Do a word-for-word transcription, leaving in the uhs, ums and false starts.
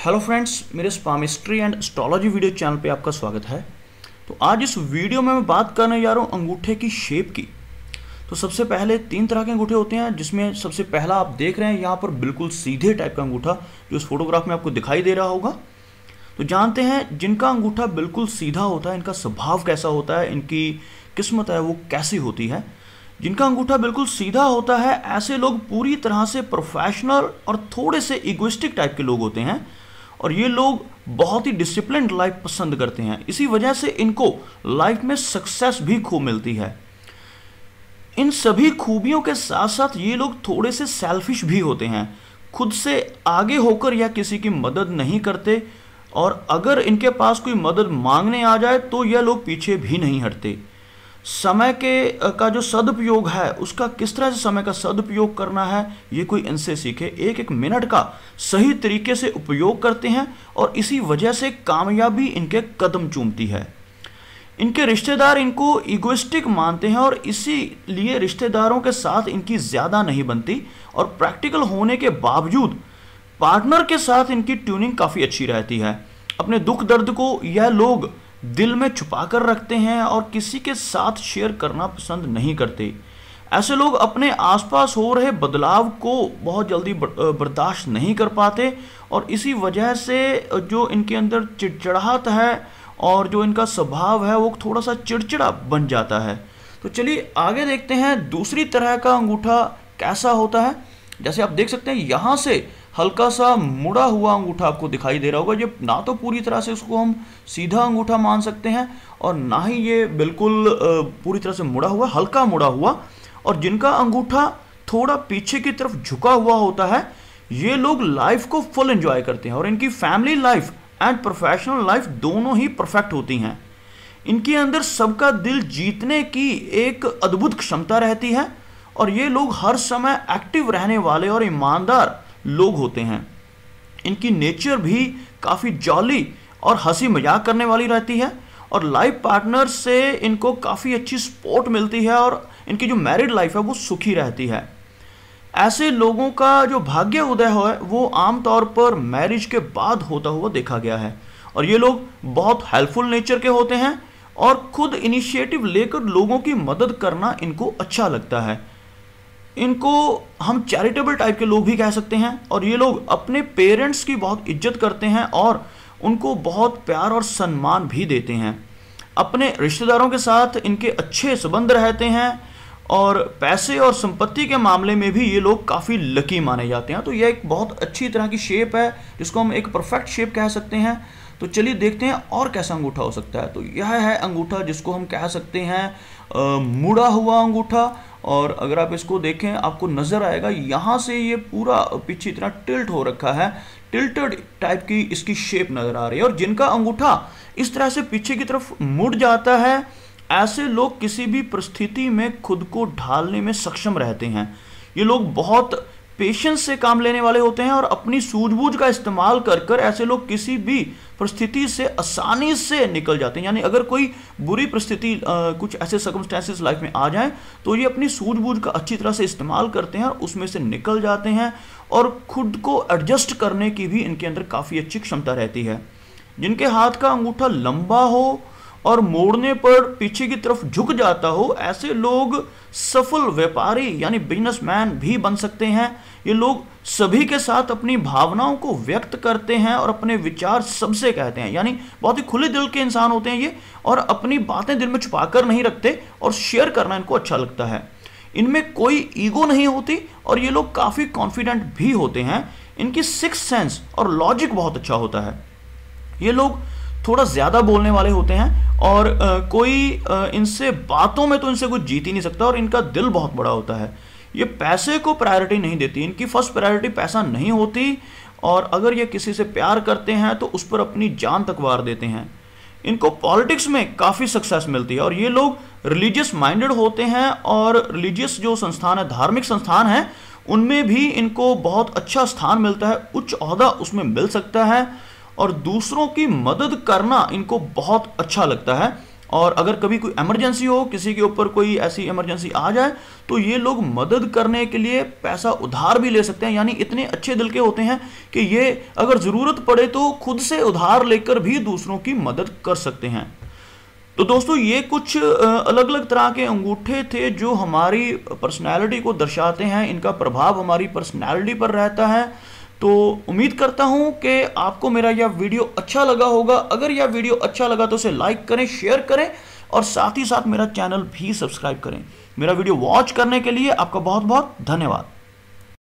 Hello friends, मेरे palmistry and astrology video channel पे आपका स्वागत है। तो आज इस वीडियो में मैं बात करने जा रहा हूँ अंगूठे की शेप की। तो सबसे पहले तीन तरह के अंगूठे होते हैं, जिसमें सबसे पहला आप देख रहे हैं यहाँ पर बिल्कुल सीधे टाइप का अंगूठा, जो इस फोटोग्राफ में आपको दिखाई दे रहा होगा। तो जानते हैं जिनका अंगूठा बिल्कुल सीधा होता है इनका स्वभाव कैसा होता है, इनकी किस्मत है वो कैसी होती है। जिनका अंगूठा बिल्कुल सीधा होता है ऐसे लोग पूरी तरह से प्रोफेशनल और थोड़े से इगोइस्टिक टाइप के लोग होते हैं, और ये लोग बहुत ही डिसिप्लिन्ड लाइफ पसंद करते हैं। इसी वजह से इनको लाइफ में सक्सेस भी खूब मिलती है। इन सभी खूबियों के साथ साथ ये लोग थोड़े से सेल्फिश भी होते हैं, खुद से आगे होकर या किसी की मदद नहीं करते, और अगर इनके पास कोई मदद मांगने आ जाए तो यह लोग पीछे भी नहीं हटते। समय के का जो सदुपयोग है उसका किस तरह से समय का सदुपयोग करना है ये कोई इनसे सीखे। एक एक मिनट का सही तरीके से उपयोग करते हैं और इसी वजह से कामयाबी इनके कदम चूमती है। इनके रिश्तेदार इनको इगोइस्टिक मानते हैं और इसीलिए रिश्तेदारों के साथ इनकी ज़्यादा नहीं बनती, और प्रैक्टिकल होने के बावजूद पार्टनर के साथ इनकी ट्यूनिंग काफ़ी अच्छी रहती है। अपने दुख दर्द को यह लोग दिल में छुपा कर रखते हैं और किसी के साथ शेयर करना पसंद नहीं करते। ऐसे लोग अपने आसपास हो रहे बदलाव को बहुत जल्दी बर्दाश्त नहीं कर पाते, और इसी वजह से जो इनके अंदर चिड़चिड़ाहट है और जो इनका स्वभाव है वो थोड़ा सा चिड़चिड़ा बन जाता है। तो चलिए आगे देखते हैं दूसरी तरह का अंगूठा कैसा होता है। जैसे आप देख सकते हैं यहाँ से हल्का सा मुड़ा हुआ अंगूठा आपको दिखाई दे रहा होगा। ये ना तो पूरी तरह से उसको हम सीधा अंगूठा मान सकते हैं और ना ही ये बिल्कुल पूरी तरह से मुड़ा हुआ, हल्का मुड़ा हुआ। और जिनका अंगूठा थोड़ा पीछे की तरफ झुका हुआ होता है ये लोग लाइफ को फुल एंजॉय करते हैं, और इनकी family life and professional life दोनों ही परफेक्ट होती हैं। इनके अंदर सबका दिल जीतने की एक अद्भुत क्षमता रहती है, और ये लोग हर समय एक्टिव रहने वाले और ईमानदार लोग होते हैं। इनकी नेचर भी काफ़ी जॉली और हंसी मजाक करने वाली रहती है, और लाइफ पार्टनर से इनको काफ़ी अच्छी सपोर्ट मिलती है, और इनकी जो मैरिड लाइफ है वो सुखी रहती है। ऐसे लोगों का जो भाग्य उदय है वो आमतौर पर मैरिज के बाद होता हुआ देखा गया है, और ये लोग बहुत हेल्पफुल नेचर के होते हैं और खुद इनिशिएटिव लेकर लोगों की मदद करना इनको अच्छा लगता है। इनको हम चैरिटेबल टाइप के लोग भी कह सकते हैं, और ये लोग अपने पेरेंट्स की बहुत इज्जत करते हैं और उनको बहुत प्यार और सम्मान भी देते हैं। अपने रिश्तेदारों के साथ इनके अच्छे संबंध रहते हैं, और पैसे और संपत्ति के मामले में भी ये लोग काफ़ी लकी माने जाते हैं। तो यह एक बहुत अच्छी तरह की शेप है जिसको हम एक परफेक्ट शेप कह सकते हैं। तो चलिए देखते हैं और कैसा अंगूठा हो सकता है। तो यह है अंगूठा जिसको हम कह सकते हैं आ, मुड़ा हुआ अंगूठा। और अगर आप इसको देखें आपको नज़र आएगा यहाँ से ये पूरा पीछे इतना टिल्ट हो रखा है, टिल्टेड टाइप की इसकी शेप नज़र आ रही है। और जिनका अंगूठा इस तरह से पीछे की तरफ मुड़ जाता है ऐसे लोग किसी भी परिस्थिति में खुद को ढालने में सक्षम रहते हैं। ये लोग बहुत पेशेंस से काम लेने वाले होते हैं, और अपनी सूझबूझ का इस्तेमाल कर कर ऐसे लोग किसी भी परिस्थिति से आसानी से निकल जाते हैं। यानी अगर कोई बुरी परिस्थिति कुछ ऐसे सर्कमस्टेंसेस लाइफ में आ जाएं तो ये अपनी सूझबूझ का अच्छी तरह से इस्तेमाल करते हैं और उसमें से निकल जाते हैं, और खुद को एडजस्ट करने की भी इनके अंदर काफ़ी अच्छी क्षमता रहती है। जिनके हाथ का अंगूठा लंबा हो और मोड़ने पर पीछे की तरफ झुक जाता हो ऐसे लोग सफल व्यापारी यानी बिजनेसमैन भी बन सकते हैं। ये लोग सभी के साथ अपनी भावनाओं को व्यक्त करते हैं और अपने विचार सबसे कहते हैं, यानी बहुत ही खुले दिल के इंसान होते हैं ये, और अपनी बातें दिल में छुपा कर नहीं रखते और शेयर करना इनको अच्छा लगता है। इनमें कोई ईगो नहीं होती और ये लोग काफ़ी कॉन्फिडेंट भी होते हैं। इनकी सिक्स सेंस और लॉजिक बहुत अच्छा होता है। ये लोग थोड़ा ज़्यादा बोलने वाले होते हैं, और आ, कोई आ, इनसे बातों में तो इनसे कुछ जीत ही नहीं सकता, और इनका दिल बहुत बड़ा होता है। ये पैसे को प्रायोरिटी नहीं देती, इनकी फर्स्ट प्रायोरिटी पैसा नहीं होती, और अगर ये किसी से प्यार करते हैं तो उस पर अपनी जान तक वार देते हैं। इनको पॉलिटिक्स में काफ़ी सक्सेस मिलती है, और ये लोग रिलीजियस माइंडेड होते हैं, और रिलीजियस जो संस्थान है, धार्मिक संस्थान है, उनमें भी इनको बहुत अच्छा स्थान मिलता है, उच्च ओहदा उसमें मिल सकता है, और दूसरों की मदद करना इनको बहुत अच्छा लगता है। और अगर कभी कोई इमरजेंसी हो, किसी के ऊपर कोई ऐसी इमरजेंसी आ जाए, तो ये लोग मदद करने के लिए पैसा उधार भी ले सकते हैं। यानी इतने अच्छे दिल के होते हैं कि ये अगर ज़रूरत पड़े तो खुद से उधार लेकर भी दूसरों की मदद कर सकते हैं। तो दोस्तों, ये कुछ अलग अलग तरह के अंगूठे थे जो हमारी पर्सनैलिटी को दर्शाते हैं। इनका प्रभाव हमारी पर्सनैलिटी पर रहता है। तो उम्मीद करता हूं कि आपको मेरा यह वीडियो अच्छा लगा होगा। अगर यह वीडियो अच्छा लगा तो उसे लाइक करें, शेयर करें और साथ ही साथ मेरा चैनल भी सब्सक्राइब करें। मेरा वीडियो वॉच करने के लिए आपका बहुत बहुत धन्यवाद।